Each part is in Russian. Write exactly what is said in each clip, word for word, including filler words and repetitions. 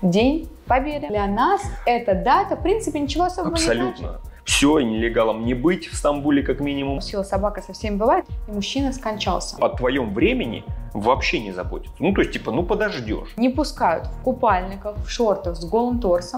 День Победы. Для нас эта дата, в принципе, ничего особого Абсолютно. не значит. Все, нелегалом не быть в Стамбуле как минимум. Сила собака со всеми бывает, и мужчина скончался. О твоем времени вообще не заботятся. Ну, то есть, типа, ну подождешь. Не пускают в купальниках, в шортах с голым торсом.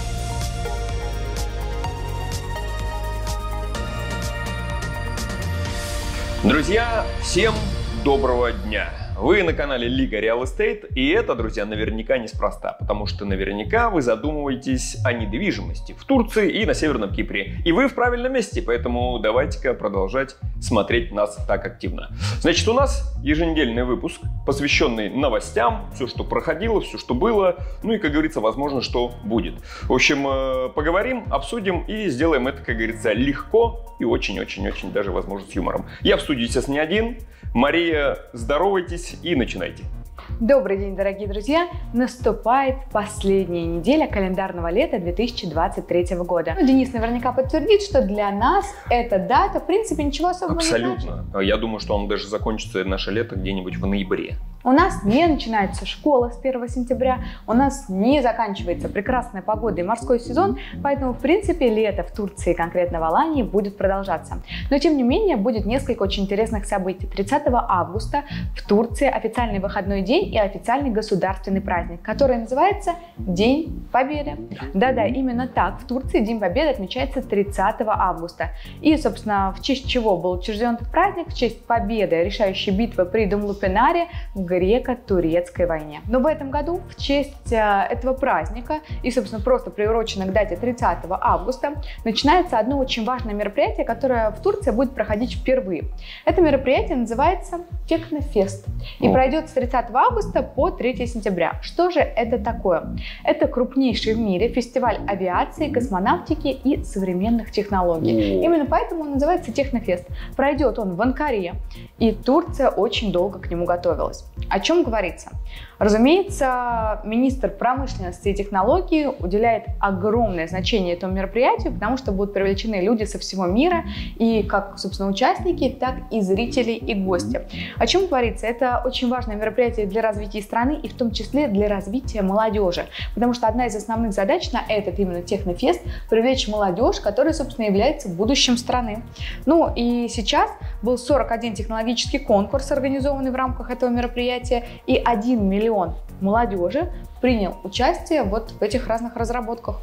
Друзья, всем доброго дня! Вы на канале Лига Real Estate, и это, друзья, наверняка неспроста, потому что наверняка вы задумываетесь о недвижимости в Турции и на Северном Кипре. И вы в правильном месте, поэтому давайте-ка продолжать смотреть нас так активно. Значит, у нас еженедельный выпуск, посвященный новостям, все, что проходило, все, что было, ну и, как говорится, возможно, что будет. В общем, поговорим, обсудим и сделаем это, как говорится, легко и очень-очень-очень даже, возможно, с юмором. Я в студии сейчас не один. Мария, здоровайтесь и начинайте. Добрый день, дорогие друзья! Наступает последняя неделя календарного лета две тысячи двадцать третьего года. Ну, Денис наверняка подтвердит, что для нас эта дата, в принципе, ничего особого Абсолютно. не значит. Я думаю, что он даже закончится, наше лето, где-нибудь в ноябре. У нас не начинается школа с первого сентября, у нас не заканчивается прекрасная погода и морской сезон, поэтому, в принципе, лето в Турции, конкретно в Алании, будет продолжаться. Но, тем не менее, будет несколько очень интересных событий. тридцатого августа в Турции официальный выходной день и официальный государственный праздник, который называется День Победы. Да-да, именно так. В Турции День Победы отмечается тридцатого августа. И, собственно, в честь чего был учрежден этот праздник? В честь победы, решающей битвы при Думлупенаре в греко-турецкой войне. Но в этом году в честь э, этого праздника и, собственно, просто приурочено к дате тридцатого августа начинается одно очень важное мероприятие, которое в Турции будет проходить впервые. Это мероприятие называется Технофест и пройдет с тридцатого августа по третьего сентября. Что же это такое? Это крупнейший в мире фестиваль авиации, космонавтики и современных технологий. Именно поэтому он называется Технофест. Пройдет он в Анкаре, и Турция очень долго к нему готовилась. О чем говорится? Разумеется, министр промышленности и технологий уделяет огромное значение этому мероприятию, потому что будут привлечены люди со всего мира, и как, собственно, участники, так и зрители и гости. О чем говорится? Это очень важное мероприятие для развития страны и в том числе для развития молодежи, потому что одна из основных задач на этот именно Технофест – привлечь молодежь, которая, собственно, является будущим страны. Ну и сейчас был сорок один технологический конкурс, организованный в рамках этого мероприятия, и один миллион молодежи принял участие вот в этих разных разработках.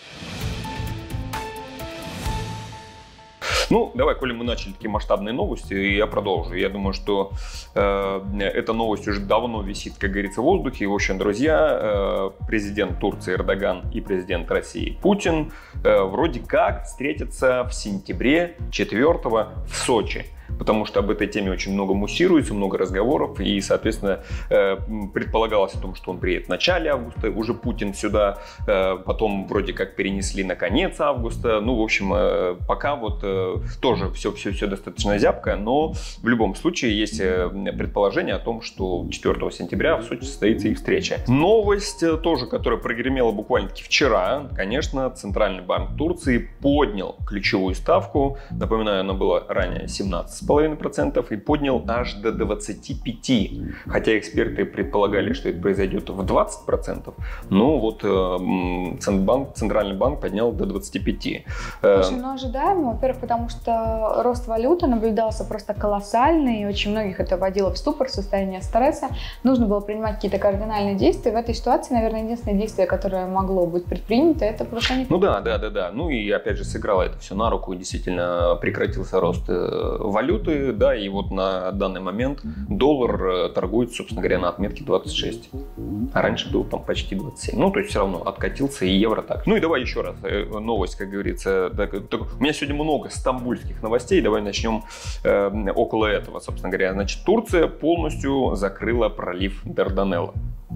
Ну, давай, коли мы начали такие масштабные новости, я продолжу. Я думаю, что э, эта новость уже давно висит, как говорится, в воздухе. В общем, друзья, э, президент Турции Эрдоган и президент России Путин э, вроде как встретятся в сентябре четвёртого в Сочи. Потому что об этой теме очень много муссируется, много разговоров, и, соответственно, предполагалось о том, что он приедет в начале августа, уже Путин сюда, потом вроде как перенесли на конец августа. Ну, в общем, пока вот тоже все-все-все достаточно зябко, но в любом случае есть предположение о том, что четвёртого сентября в Сочи состоится их встреча. Новость тоже, которая прогремела буквально-таки вчера, конечно, Центральный банк Турции поднял ключевую ставку, напоминаю, она была ранее семнадцать целых пять десятых процента и поднял аж до двадцати пяти процентов. Хотя эксперты предполагали, что это произойдет в двадцать процентов. Но вот э, Центробанк, Центральный банк поднял до двадцати пяти процентов. Слушай, ну ожидаемо, во-первых, потому что рост валюты наблюдался просто колоссальный, и очень многих это вводило в ступор, в состояние стресса. Нужно было принимать какие-то кардинальные действия. В этой ситуации, наверное, единственное действие, которое могло быть предпринято, это повышение. Ну да, да, да, да. Ну и опять же сыграло это все на руку, и действительно прекратился рост валюты. Да, и вот на данный момент доллар торгует, собственно говоря, на отметке двадцать шесть. А раньше был там почти двадцать семь. Ну, то есть все равно откатился и евро так. Ну и давай еще раз новость, как говорится. Так, так, у меня сегодня много стамбульских новостей. Давай начнем э, около этого, собственно говоря. Значит, Турция полностью закрыла пролив Дарданелла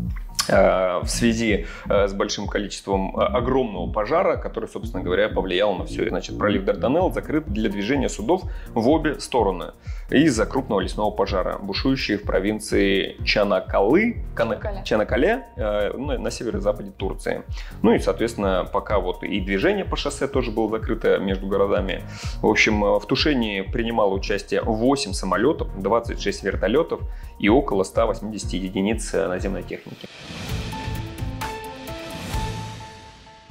в связи с большим количеством огромного пожара, который, собственно говоря, повлиял на все. Значит, пролив Дарданелл закрыт для движения судов в обе стороны из-за крупного лесного пожара, бушующий в провинции Чанакалы, Чанакале, Чанакале на, на северо-западе Турции. Ну и, соответственно, пока вот и движение по шоссе тоже было закрыто между городами. В общем, в тушении принимало участие восемь самолетов, двадцать шесть вертолетов и около ста восьмидесяти единиц наземной техники.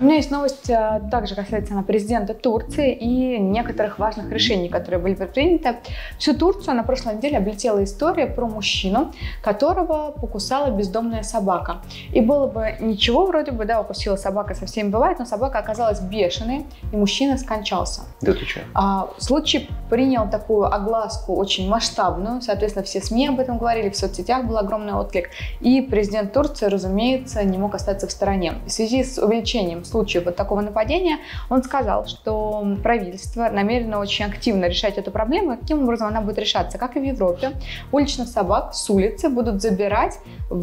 У меня есть новость, также касается она президента Турции и некоторых важных решений, которые были предприняты. Всю Турцию на прошлой неделе облетела история про мужчину, которого покусала бездомная собака. И было бы ничего вроде бы, да, укусила собака, со всеми бывает, но собака оказалась бешеной, и мужчина скончался. Да ты что? А, случай принял такую огласку очень масштабную, соответственно, все СМИ об этом говорили, в соцсетях был огромный отклик, и президент Турции, разумеется, не мог остаться в стороне. В связи с увеличением случаев вот такого нападения, он сказал, что правительство намерено очень активно решать эту проблему, и каким образом она будет решаться. Как и в Европе, уличных собак с улицы будут забирать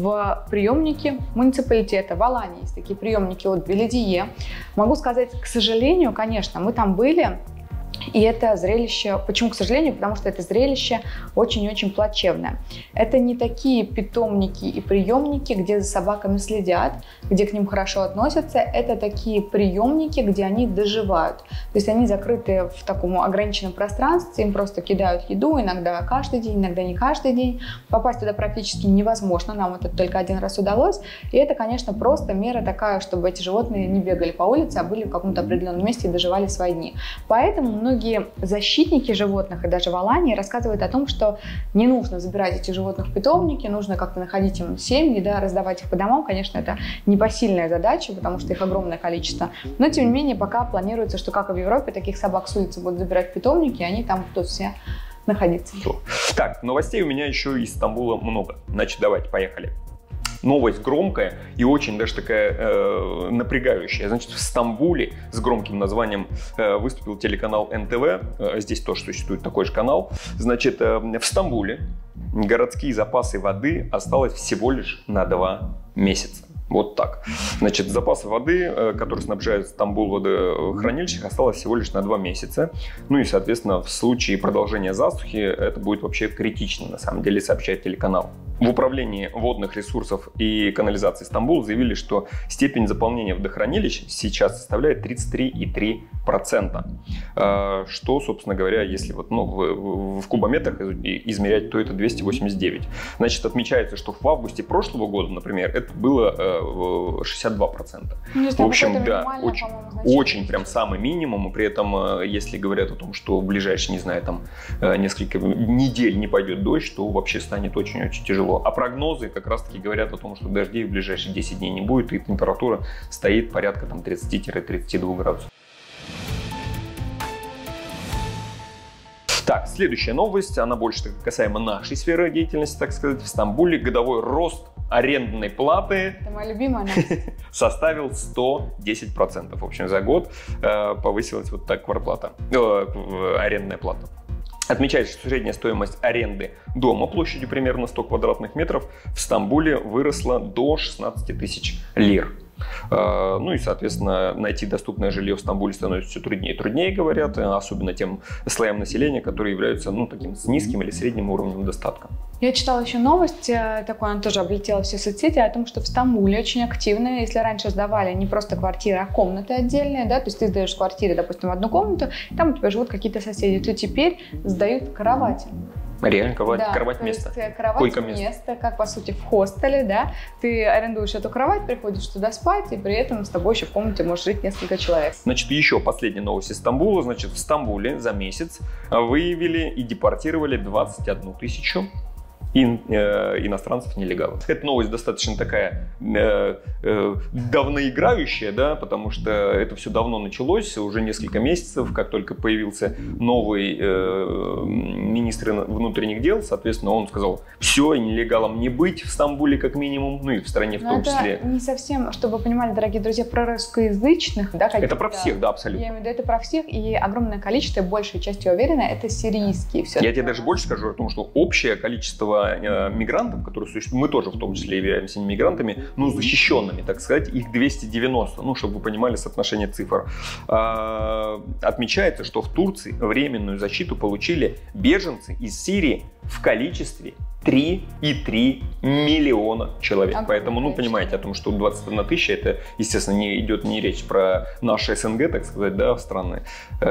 в приемники муниципалитета. В Алании есть такие приемники от Беледие. Могу сказать, к сожалению, конечно, мы там были, и это зрелище, почему к сожалению, потому что это зрелище очень-очень плачевное. Это не такие питомники и приемники, где за собаками следят, где к ним хорошо относятся. Это такие приемники, где они доживают. То есть они закрыты в таком ограниченном пространстве, им просто кидают еду, иногда каждый день, иногда не каждый день. Попасть туда практически невозможно, нам это только один раз удалось. И это, конечно, просто мера такая, чтобы эти животные не бегали по улице, а были в каком-то определенном месте и доживали свои дни. Поэтому многие защитники животных и даже в Алании рассказывают о том, что не нужно забирать этих животных в питомники, нужно как-то находить им семьи, да, раздавать их по домам. Конечно, это непосильная задача, потому что их огромное количество. Но, тем не менее, пока планируется, что, как и в Европе, таких собак с улицы будут забирать в питомники, и они там будут все находиться. Так, новостей у меня еще из Стамбула много. Значит, давайте, поехали. Новость громкая и очень даже такая э, напрягающая. Значит, в Стамбуле с громким названием э, выступил телеканал эн тэ вэ. Э, здесь тоже существует такой же канал. Значит, э, в Стамбуле городские запасы воды осталось всего лишь на два месяца. Вот так. Значит, запасы воды, которые снабжают Стамбул водохранилищах, осталось всего лишь на два месяца. Ну и, соответственно, в случае продолжения засухи это будет вообще критично, на самом деле, сообщает телеканал. В управлении водных ресурсов и канализации Стамбула заявили, что степень заполнения водохранилищ сейчас составляет тридцать три и три десятых процента. Что, собственно говоря, если вот, ну, в, в кубометрах измерять, то это двести восемьдесят девять. Значит, отмечается, что в августе прошлого года, например, это было шестьдесят два процента. Ну, в общем, да, очень, очень прям самый минимум. И при этом, если говорят о том, что в ближайшие, не знаю, там несколько недель не пойдет дождь, то вообще станет очень-очень тяжело. А прогнозы как раз-таки говорят о том, что дождей в ближайшие десять дней не будет, и температура стоит порядка там тридцати-тридцати двух градусов. Так, следующая новость, она больше касаемо нашей сферы деятельности, так сказать. В Стамбуле годовой рост арендной платы, это моя любимая новость, составил сто десять процентов. В общем, за год э, повысилась вот так квартплата, э, арендная плата. Отмечается, что средняя стоимость аренды дома площадью примерно сто квадратных метров в Стамбуле выросла до шестнадцати тысяч лир. Ну и, соответственно, найти доступное жилье в Стамбуле становится все труднее и труднее, говорят, особенно тем слоям населения, которые являются, ну, таким с низким или средним уровнем достатка. Я читала еще новость, такой, она тоже облетела все соцсети, о том, что в Стамбуле очень активно, если раньше сдавали не просто квартиры, а комнаты отдельные, да, то есть ты сдаешь квартиру, допустим, в одну комнату, там у тебя живут какие-то соседи, то теперь сдают кровати. Реально, кровать, да, кровать место. Кровать место, как по сути в хостеле, да. Ты арендуешь эту кровать, приходишь туда спать, и при этом с тобой еще в комнате может жить несколько человек. Значит, еще последняя новость из Стамбула. Значит, в Стамбуле за месяц выявили и депортировали двадцать одну тысячу ин, э, иностранцев-нелегалов. Эта новость достаточно такая э, э, давноиграющая, да, потому что это все давно началось, уже несколько месяцев, как только появился новый э, министр внутренних дел, соответственно, он сказал, все, нелегалам не быть в Стамбуле как минимум, ну и в стране в Но том это числе. Не совсем, чтобы вы понимали, дорогие друзья, про русскоязычных, да, это про всех, да, абсолютно. Я имею в виду, это про всех, и огромное количество, большая часть, я уверена, это сирийские. Все я тебе даже больше скажу о том, что общее количество мигрантов, которые существуют, мы тоже в том числе являемся мигрантами, но защищенными, так сказать, их двести девяносто, ну, чтобы вы понимали соотношение цифр. А, отмечается, что в Турции временную защиту получили беженцы из Сирии в количестве три и три миллиона человек. А Поэтому, ну, понимаете о том, что двадцать одна тысяча, это, естественно, не идет не речь про наши СНГ, так сказать, да, страны,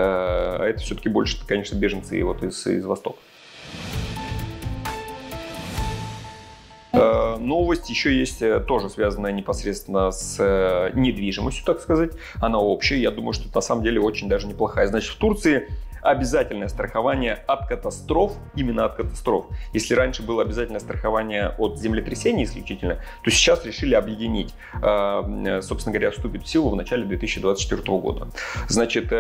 а это все-таки больше, конечно, беженцы вот из, из Востока. Э, новость еще есть, тоже связанная непосредственно с э, недвижимостью, так сказать. Она общая, я думаю, что это на самом деле очень даже неплохая. Значит, в Турции обязательное страхование от катастроф, именно от катастроф. Если раньше было обязательное страхование от землетрясений исключительно, то сейчас решили объединить. Собственно говоря, вступит в силу в начале две тысячи двадцать четвёртого года. Значит,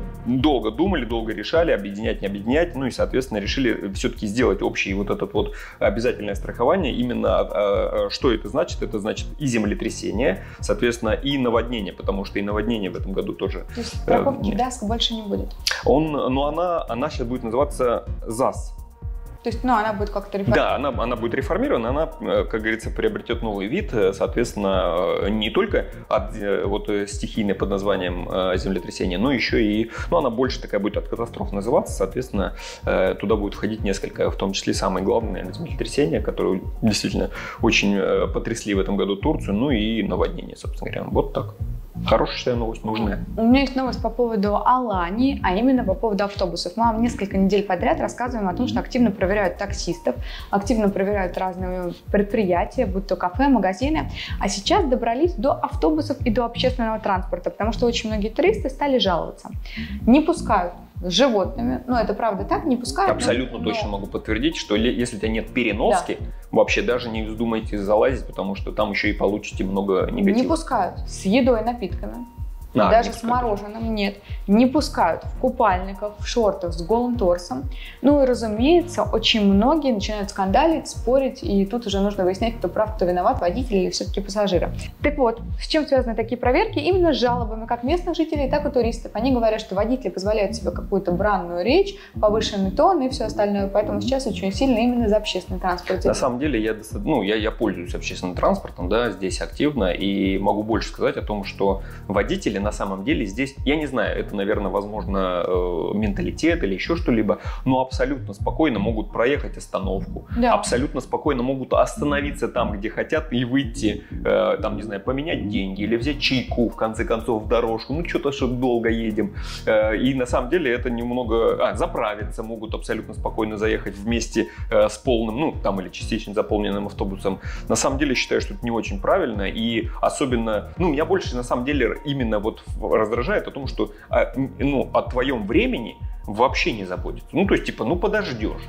долго думали, долго решали, объединять, не объединять, ну и, соответственно, решили все-таки сделать общее вот это вот обязательное страхование. Именно что это значит? Это значит и землетрясение, соответственно, и наводнение, потому что и наводнение в этом году тоже. То есть страховки ДАСК больше не будет? Он Но она, она сейчас будет называться ЗАС. То есть, ну, она будет как-то реформирована? Да, она, она будет реформирована, она, как говорится, приобретет новый вид, соответственно, не только от вот, стихийной под названием землетрясения, но еще и, ну, она больше такая будет от катастроф называться, соответственно, туда будет входить несколько, в том числе самые главные, наверное, землетрясения, которые действительно очень потрясли в этом году Турцию, ну и наводнение, собственно говоря. Вот так. Хорошая новость, нужная. У меня есть новость по поводу Алании, а именно по поводу автобусов. Мы вам несколько недель подряд рассказываем о том, что активно проверяют таксистов, активно проверяют разные предприятия, будь то кафе, магазины. А сейчас добрались до автобусов и до общественного транспорта, потому что очень многие туристы стали жаловаться. Не пускают с животными, ну это правда так, не пускают. Абсолютно но... точно могу подтвердить, что если у тебя нет переноски, да, вообще даже не вздумайте залазить, потому что там еще и получите много негатива. Не пускают с едой, напитками. А, даже с мороженым нет. Не пускают в купальниках, в шортах с голым торсом. Ну и, разумеется, очень многие начинают скандалить, спорить, и тут уже нужно выяснять, кто прав, кто виноват, водитель или все-таки пассажиры. Так вот, с чем связаны такие проверки? Именно с жалобами как местных жителей, так и туристов. Они говорят, что водители позволяют себе какую-то бранную речь, повышенный тон и все остальное. Поэтому сейчас очень сильно именно за общественный транспорт. На самом деле, я, ну, я, я пользуюсь общественным транспортом, да, здесь активно, и могу больше сказать о том, что водители на самом деле здесь, я не знаю, это, наверное, возможно, э, менталитет или еще что-либо, но абсолютно спокойно могут проехать остановку, да, абсолютно спокойно могут остановиться там, где хотят, и выйти, э, там, не знаю, поменять деньги или взять чайку, в конце концов, в дорожку, ну, что-то, что долго едем. Э, и на самом деле это немного... А, заправиться могут абсолютно спокойно заехать вместе э, с полным, ну, там, или частично заполненным автобусом. На самом деле, считаю, что это не очень правильно, и особенно, ну, меня больше, на самом деле, именно вот раздражает о том, что ну, о твоем времени вообще не заботится. Ну, то есть, типа, ну, подождешь.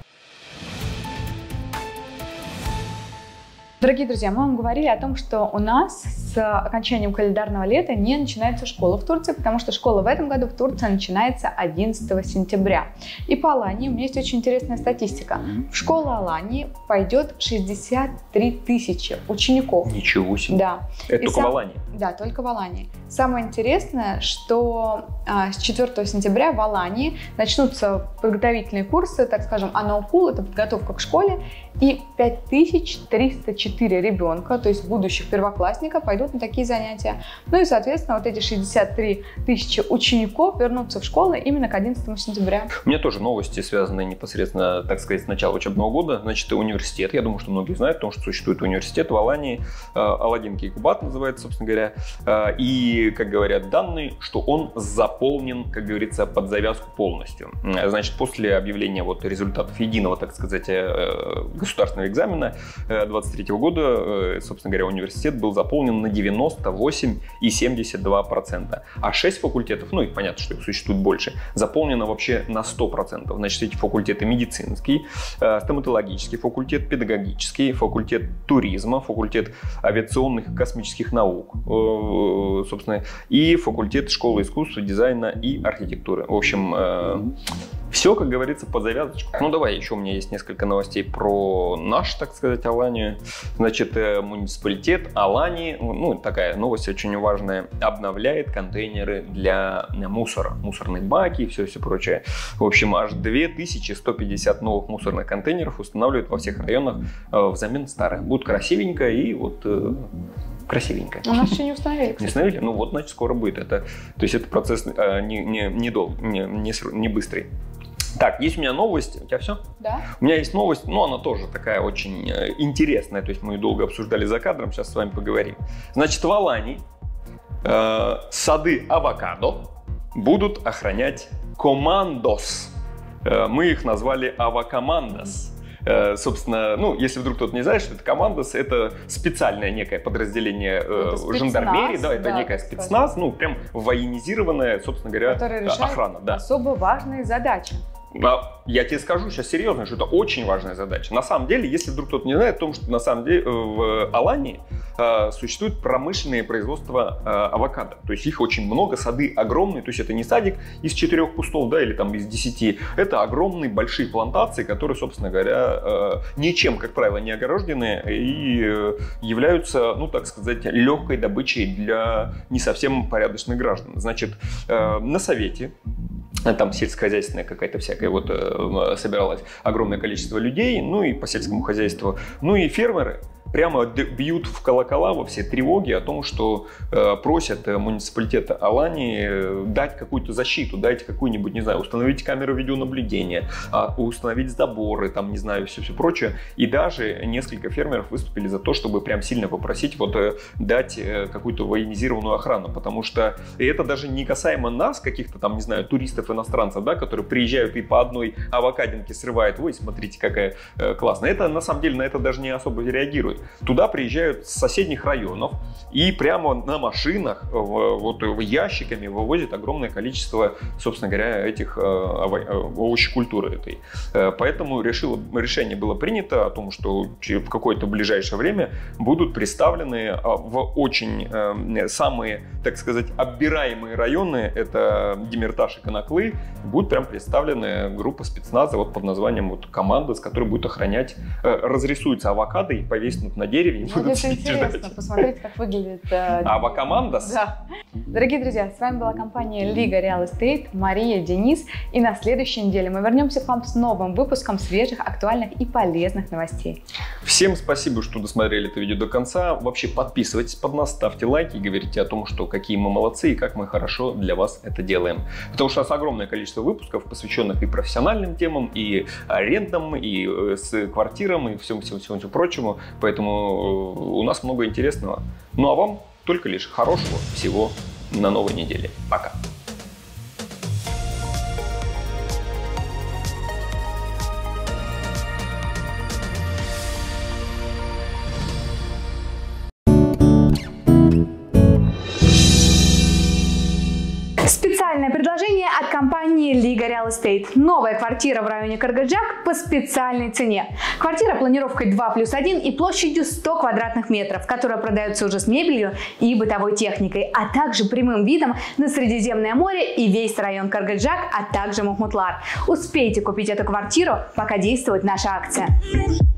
Дорогие друзья, мы вам говорили о том, что у нас с окончанием календарного лета не начинается школа в Турции, потому что школа в этом году в Турции начинается одиннадцатого сентября. И по Алании у меня есть очень интересная статистика. В школу Алании пойдет шестьдесят три тысячи учеников. Ничего себе. Да. Это И только сам... в Алании? Да, только в Алании. Самое интересное, что а, с четвёртого сентября в Алании начнутся подготовительные курсы, так скажем, анаукул, это подготовка к школе, и пять тысяч триста четыре ребенка, то есть будущих первоклассников, пойдут на такие занятия. Ну и, соответственно, вот эти шестьдесят три тысячи учеников вернутся в школы именно к одиннадцатому сентября. У меня тоже новости, связанные непосредственно, так сказать, с начала учебного года. Значит, университет, я думаю, что многие знают, потому что существует университет в Алании, Аладдин Кейкубат называется, собственно говоря, и, как говорят данные, что он заполнен, как говорится, под завязку полностью. Значит, после объявления вот результатов единого, так сказать, государственного экзамена двадцать третьего года, собственно говоря, университет был заполнен на девяносто восемь и семьдесят два процента, а шесть факультетов, ну и понятно, что их существует больше, заполнено вообще на сто процентов. Значит, эти факультеты: медицинский, стоматологический факультет, педагогический, факультет туризма, факультет авиационных и космических наук, собственно, и факультет школы искусства, дизайна и архитектуры. В общем, все, как говорится, под завязочку. Ну, давай, еще у меня есть несколько новостей про наш, так сказать, Аланию. Значит, муниципалитет Алании, ну, такая новость очень важная, обновляет контейнеры для мусора. Мусорные баки и все-все прочее. В общем, аж две тысячи сто пятьдесят новых мусорных контейнеров устанавливают во всех районах взамен старых. Будет красивенько и вот... красивенько. У нас еще не установили, кстати. Не установили? Ну вот, значит, скоро будет. Это, то есть это процесс э, не, не, не, дол, не, не, не быстрый. Так, есть у меня новость. У тебя все? Да. У меня есть новость, но она тоже такая очень э, интересная. То есть мы ее долго обсуждали за кадром, сейчас с вами поговорим. Значит, в Алании э, сады авокадо будут охранять командос. Э, мы их назвали авокомандос. Собственно, ну, если вдруг кто-то не знает, что это Командос, это специальное некое подразделение это жандармерии, да, это да, некое спецназ, ну, прям военизированная, собственно говоря, охрана. Да. Особо важные задачи. Я тебе скажу сейчас серьезно, что это очень важная задача. На самом деле, если вдруг кто-то не знает, о том, что на самом деле в Алании э, существует промышленное производство э, авокадо. То есть их очень много, сады огромные. То есть это не садик из четырех кустов, да, или там из десяти. Это огромные большие плантации, которые, собственно говоря, э, ничем, как правило, не огорожены и э, являются, ну, так сказать, легкой добычей для не совсем порядочных граждан. Значит, э, на совете там сельскохозяйственная какая-то всякая вот э, собиралось огромное количество людей, ну и по сельскому хозяйству, ну и фермеры прямо бьют в колокола во все тревоги о том, что э, просят муниципалитета Алании э, дать какую-то защиту, дать какую-нибудь, не знаю, установить камеру видеонаблюдения, э, установить заборы, там, не знаю, все-все прочее. И даже несколько фермеров выступили за то, чтобы прям сильно попросить вот э, дать э, какую-то военизированную охрану, потому что это даже не касаемо нас, каких-то там, не знаю, туристов-иностранцев, да, которые приезжают и по одной авокадинке срывают, ой, смотрите, какая э, классная. Это, на самом деле, на это даже не особо реагирует. Туда приезжают с соседних районов и прямо на машинах, вот ящиками вывозят огромное количество, собственно говоря, этих овощекультуры этой. Поэтому решило, решение было принято о том, что в какое-то ближайшее время будут представлены в очень самые, так сказать, оббираемые районы, это Демирташ и Конаклы, будут прям представлены группа спецназа вот под названием вот Командос, которая будет охранять, разрисуются авокадо и повесят на дереве. Ну, это интересно ждать. Посмотреть, как выглядит э, Авокомандос. Да. Дорогие друзья, с вами была компания Лига Real Estate, Мария, Денис. И на следующей неделе мы вернемся к вам с новым выпуском свежих, актуальных и полезных новостей. Всем спасибо, что досмотрели это видео до конца. Вообще подписывайтесь под нас, ставьте лайки и говорите о том, что какие мы молодцы и как мы хорошо для вас это делаем. Потому что у нас огромное количество выпусков, посвященных и профессиональным темам, и арендам, и с квартирам, и всему-всему прочему. Поэтому у нас много интересного. Ну а вам только лишь хорошего всего на новой неделе. Пока. Специальное предложение от компании Лига Real Estate. Новая квартира в районе Каргаджак по специальной цене. Квартира планировкой два плюс один и площадью сто квадратных метров, которая продается уже с мебелью и бытовой техникой, а также прямым видом на Средиземное море и весь район Каргаджак, а также Махмутлар. Успейте купить эту квартиру, пока действует наша акция.